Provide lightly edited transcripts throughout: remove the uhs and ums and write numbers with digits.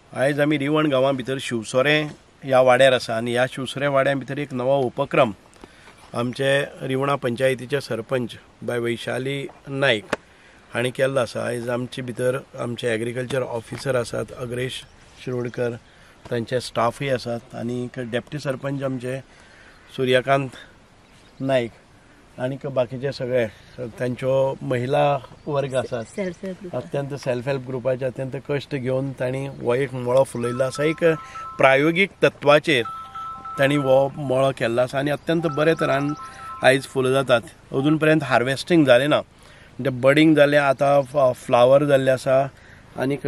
आयज आमी रिवण गांवा भितर शिवसोरे ह्या वाड्यार आसा आनी ह्या शिवसोरे वाड्या भितर एक नवो उपक्रम आमचे रिवणा पंचायतीचे सरपंच बाय वैशाली नाईक हांणी केल्लो आसा। आयज आमचे भितर आमचे एग्रीकल्चर ऑफिसर आसात अग्रेश शिरोडकर, तांचे स्टाफय आसात आनी डेप्टी सरपंच आमचे सूर्यकांत नाईक आनी बाकीचे सगळे तांच्यो महिला वर्ग आसात। अत्यंत सेल्फ हेल्प ग्रुपाचे अत्यंत कश्ट घेवन तांणी हो एक मळो फुलयल्लो आसा। एक प्रायोगीक तत्वाचेर तांणी हो मळो केल्लो आसा आनी अत्यंत बरे तरान आयज फुलां जातात। अजून पर्यंत हार्वेस्टिंग जालें ना, म्हणजे बडींग जालें, आतां फ्लावर जाल्ले आसा आनीक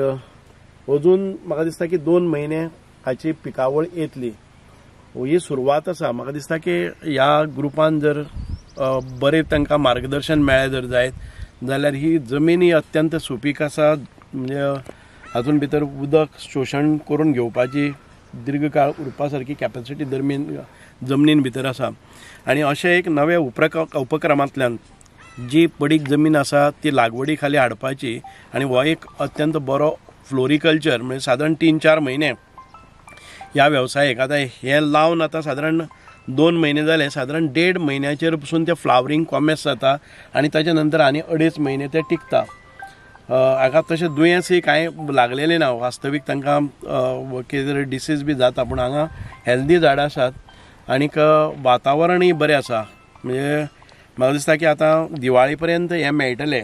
अजून म्हाका दिसता की 2 म्हयने हाची पिकावळ येतली। ही सुरवात आसा। म्हाका दिसता की ह्या ग्रुपान जर बरें तांकां मार्गदर्शन मेळ्ळें जर जायत जाल्यार ही जमीन ही अत्यंत सुपीक आसा, म्हणजे हातून भितर उदक शोशण करून घेवपाची दीर्घ काळ उरपा सारकी कॅपॅसिटी जमनीन भितर आसा। आनी अशें एक नवे उपक्रमांतल्यान जी पडीक जमीन आसा ती लागवडी खाली हाडपाची आनी हो एक अत्यंत बरो फ्लोरिकल्चर, म्हणजे सादारण 3-4 म्हयने ह्या वेवसायाक आतां हे लावन आतां सादारण 2 म्हयने जाले, सादारण 1.5 म्हयन्याचेर पसून ते फ्लावरींग कॉमेस जाता आनी ताचे नंतर आनी 2.5 म्हयने ते टिकता। हाका तशें दुयेंसय कांय लागलेलें ना, वास्तवीक तांकां कितें डिसीज बी जाता, पूण हांगा हेल्दी झाडां आसात आनीक वातावरणय बरें आसा। म्हणजे म्हाका दिसता की आतां दिवाळी पर्यंत हें मेळटलें।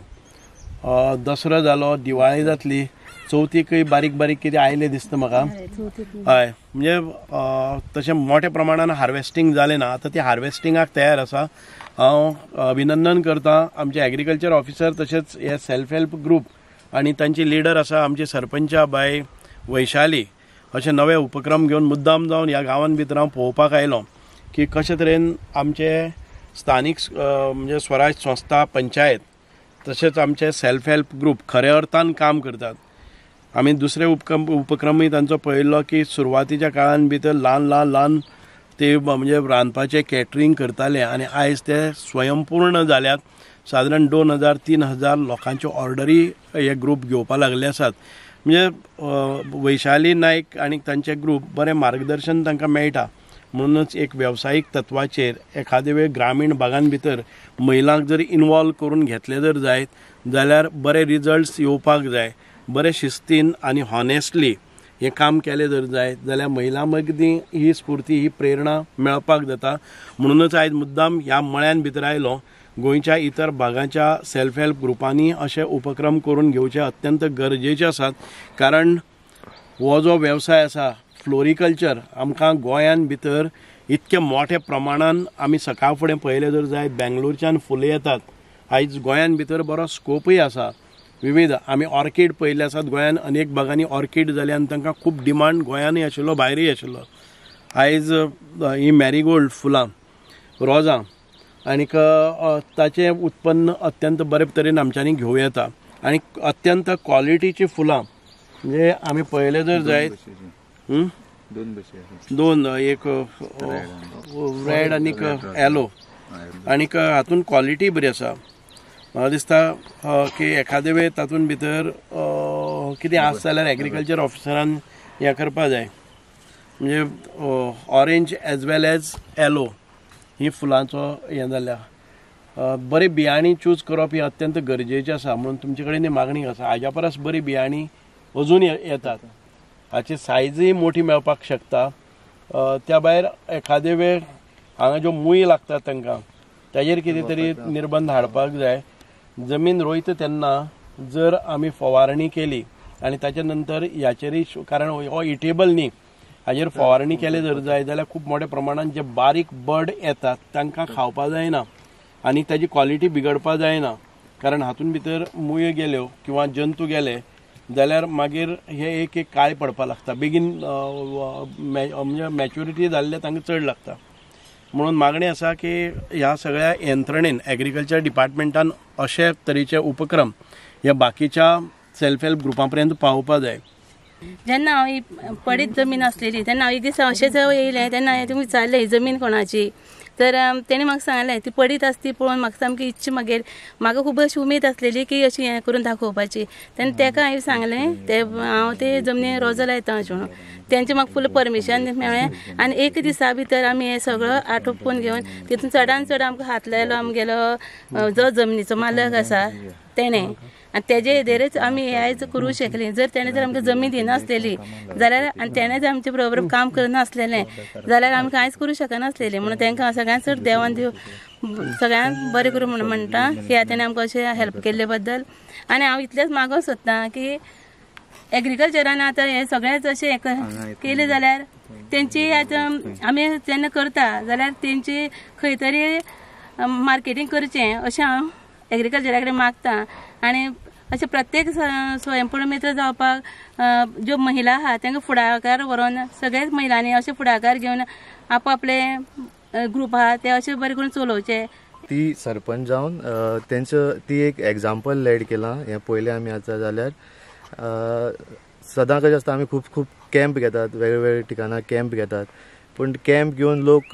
दसरो जालो, दिवाळी जातली, चवथीकय बारीक बारीक कितें आयलें दिसता म्हाका। हय, म्हणजे तशें मोठ्या प्रमाणान हार्वेस्टिंग जालें ना, आतां ती हार्वेस्टिंगाक तयार आसा। हांव अभिनंदन करता आमचे एग्रीकल्चर ऑफिसर तशेंच हे सेल्फ हेल्प ग्रुप आनी तांची लिडर आसा आमची सरपंच बाय वैशाली। अशे नवे उपक्रम घेवन मुद्दाम जावन ह्या गांवांत भितर हांव पळोवपाक आयलो की कशे तरेन आमचे स्थानीक म्हणजे स्वराज संस्था, पंचायत तशेंच आमचे सेल्फ हेल्प ग्रुप खऱ्या अर्थान काम करतात। आमी दुसरे उपक्रमय तांचो पळयल्लो की सुरवातीच्या काळान भितर ल्हान ते म्हणजे रांदपाचें कॅटरिंग करताले आनी आयज ते स्वयंपूर्ण जाल्यात। सादारण 2000-3000 लोकांच्यो ऑर्डरी हे ग्रुप घेवपाक लागले आसात। म्हणजे वैशाली नायक आनी तांचे ग्रुप बरें मार्गदर्शन तांकां मेळटा। म्हणूनच एक वेवसायीक तत्वाचेर एखादे वेळ ग्रामीण भागां भितर महिलांक जर इन्वॉल्व करून घेतले जर जायत जाल्यार बरे रिजल्ट्स येवपाक जाय। बरे शिस्तीन आनी हॉनेस्टली हें काम केलें जर जायत जाल्यार महिलां मदीं ही स्फूर्ती, ही प्रेरणा मेळपाक जाता। म्हणूनच आयज मुद्दाम ह्या मळ्यान भितर आयलो। गोंयच्या इतर भागांच्या सेल्फ हेल्प ग्रुपांनी अशे उपक्रम करून घेवचे अत्यंत गरजेचे आसात, कारण हो जो वेवसाय आसा फ्लोरिकल्चर आमकां गोंयान भितर इतके मोठ्या प्रमाणान आमी सकाळ फुडें पळयलें जर जायत बेंगलोरच्यान फुलां येतात। आयज गोंयान भितर बरो स्कोपय आसा। विविध आमी ऑर्कीड पळयल्ले आसात, गोंयान अनेक भागांनी ऑर्कीड जाले आनी तांकां खूब डिमांड गोंयानय आशिल्लो, भायरय आशिल्लो। आयज ही मॅरीगोल्ड फुलां, रोजां आनीक ताचें उत्पन्न अत्यंत बरे तरेन आमच्यांनी घेवं येता आनी अत्यंत क्वॉलिटीची फुलां। म्हणजे आमी पळयलें जर जायत 2 एक रेड आनीक येलो आनीक हातून क्वॉलिटी बरी आसा। म्हाका दिसता की एखादे वेळ तातूंत भितर कितें आसा जाल्यार एग्रीकल्चर ऑफिसरान हें करपा जाय। म्हणजे orange as well as yellow ही फुलांचो हें जाल्या बरी बियाणी चूज करप ही अत्यंत गरजेची आसा। म्हणून तुमचे कडेन मागणी आसा, हाज्या परस बरी बियाणी अजून येतात, हाची सायजय मोठी मेळपाक शकता। त्या भायर एखादे वेळ हांगा ज्यो मूय लागतात तांकां ताजेर कितें तरी निर्बंध हाडपाक जाय। जमीन रोयता तेन्ना जर आमी फवारणी केली आनी ताचे नंतर ह्याचेरय, कारण हो इटेबल न्ही, हाजेर फवारणी केले जर जाय जाल्यार खूब मोठ्या प्रमाणात जे बारीक बर्ड येतात तांकां खावपा जायना आनी ताजी क्वॉलिटी बिगडपा जायना। कारण हातून भितर मूय गेल्यो किंवा जंतू गेले जाल्यार मागीर हे एक काळे पडपा लागता, बेगीन म्हणजे मॅच्युरिटी जाल्ले तांकां चड लागता। म्हणून मागणी आसा की ह्या सगळ्या यंत्रणेन एग्रीकल्चर डिपार्टमेंटान अशे तरेचे उपक्रम ह्या बाकीच्या सेल्फ हेल्प ग्रुपां पर्यंत पावोवपा जाय। जेन्ना हांव ही पडीत जमीन आसलेली तेन्ना हांव एक दीस अशेंच येयलें तेन्ना हांवें तुमी विचारलें ही जमीन कोणाची, तर तेणी म्हाका सांगलें ती पडीत आसा ती पळोवन म्हाका सामकी इच्छा म्हाका खूब अशी उमेद आसलेली की अशी हें करून दाखोवपाची. तेन्ना ताका हांवें सांगलें हांव ते जमनीर रोजां लायता अशें म्हणून. तेंचें म्हाका फूल परमिशन मेळ्ळें आनी एक दिसा भितर आमी हें सगळं आटोपून घेवन तितून चडान चड आमकां हात लायलो आमगेलो जो जमनीचो मालक आसा तेणें. आनी तेजे हेजेरच आमी हे आयज करूं शकलीं. जर तेणें जर आमकां जमीन दिनासलेली जाल्यार आनी तेणें जर आमचे बरोबर काम करनासलेलें जाल्यार आमी कांयच करूं शकनासलेलीं. म्हणून तांकां सगळ्यांत चड देवान देव सगळ्यांक बरें करूं म्हणून म्हणटा की तेणें आमकां अशें हेल्प केल्ले बद्दल. आनी हांव इतलेंच मागोवंक सोदतां की एग्रीकल्चरान आतां हें सगळेंच अशें हें केलें जाल्यार तेंची आतां आमी जेन्ना करता जाल्यार तेंची खंय तरी मार्केटींग करचें अशें हांव एग्रीकल्चरा कडेन मागतां. आनी अशें प्रत्येक स्वयंपूर्ण मित्र जावपाक ज्यो महिला आहा तांकां फुडाकार व्हरोन सगळ्याच महिलांनी अशें फुडाकार घेवन आपापले ग्रूप आहा ते अशें बरें करून चलोवचे. ती सरपंच जावन तेंचो ती एक एग्जाम्पल लेड केलां. हें पयलें आमी आतां जाल्यार सदां कशें आसता आमी खूब खूब कॅम्प घेतात, वेगवेगळ्या ठिकाणां कॅम्प घेतात, पूण कॅम्प घेवन लोक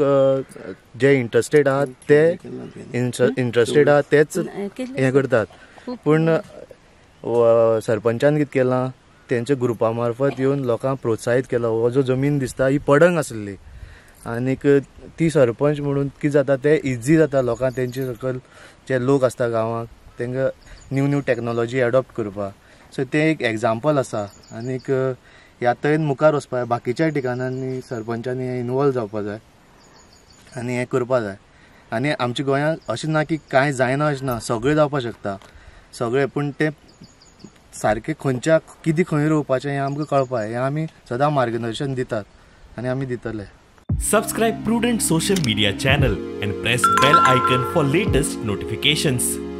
जे इंट्रस्टेड आहात ते इंट्रस्टेड आहात तेच हें करतात. पूण सरपंचान कितें केलां तेंच्या ग्रुपा मार्फत येवन लोकांक प्रोत्साहीत केलो. हो जो जमीन दिसता ही पडंग आसली आनीक ती सरपंच म्हणून कितें जाता तें इजी जाता लोकांक तेंचे सकयल जे लोक आसता गांवांक तांकां न्यू टॅक्नोलॉजी एडॉप्ट करपाक. सो तें एक एग्जाम्पल आसा आनीक ह्या तरेन मुखार वचपा जाय. बाकीच्या ठिकाणांनी सरपंचांनी हें इनवॉल्व जावपा जाय आनी हें करपा जाय. आनी आमच्या गोंयांत अशें ना की कांय जायना अशें ना, सगळें जावपा शकता सगळें. पूण तें सारकें खंयच्या कितें खंय रोवपाचें हें आमकां कळपा हें आमी सदां मार्गदर्शन दितात आनी आमी दितले. Subscribe Prudent social media channel and press bell icon for latest notifications.